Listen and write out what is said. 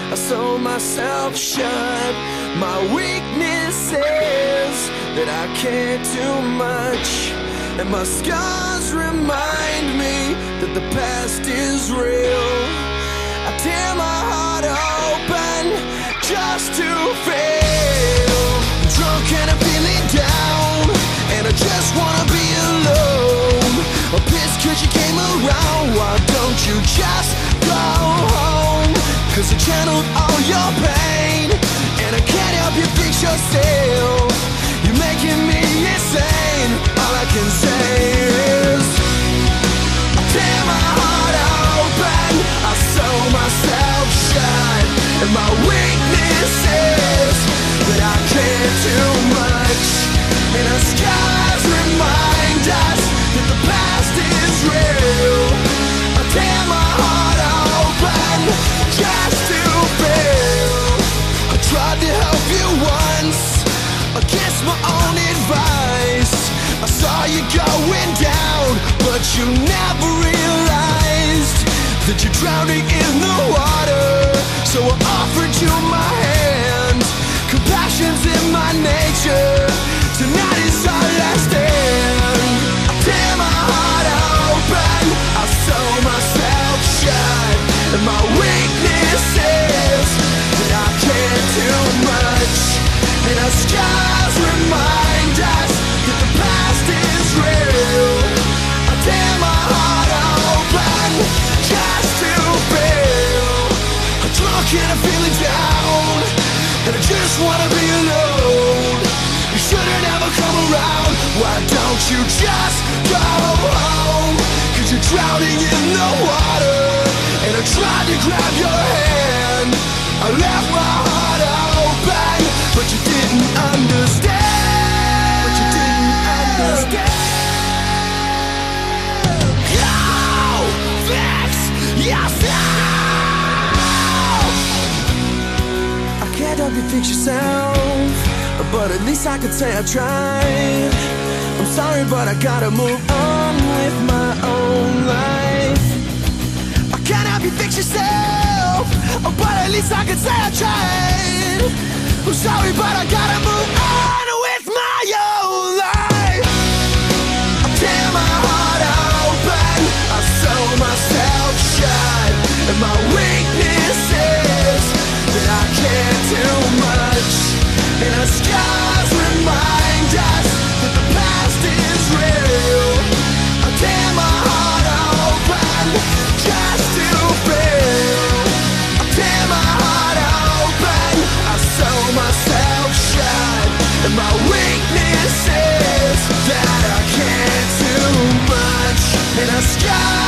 I sew myself shut. My weakness is that I can't do much, and my scars remind me that the past is real. I tear my heart open just to fail. I'm drunk and I'm feeling down, and I just wanna be alone. I'm pissed cause you came around. Why don't you just go home? Cause I channeled all your pain, and I can't help you fix yourself. You're making me insane. All I can say is I tear my heart open, I sew myself shut, and my weakness is that I can't do much, and our scars remind us that the past is real. I tear my heart open just to feel. I tried to help you once against my own advice. I saw you going down, but you never realized that you're drowning in the water. So I offered you my hand. Compassion's in my nature. Tonight is our last stand. I tear my heart open, I sew myself shut, and my weakness is that I can't do much, and our scars remind us that the past is real. I tear my heart open just to feel. I'm drunk and I'm feeling down, and I just wanna be alone. You shouldn't ever come around. Why don't you just go home? Cause you're drowning in the water, and I tried to grab your hand. I left my heart open, but you didn't understand. But you didn't understand. Go fix yourself. I can't help you fix yourself, but at least I could say I tried. I'm sorry, but I gotta move on with my own life. I can't help you fix yourself, but at least I could say I tried. I'm sorry, but I gotta move on with my own life. I tear my heart open, I sew myself shut, and my weakness is that I can't do much, and our scars remind us that the past is real. I tear my heart open just to feel. I tear my heart open, I sew myself shut, and my weakness is that I can't do much, and our scars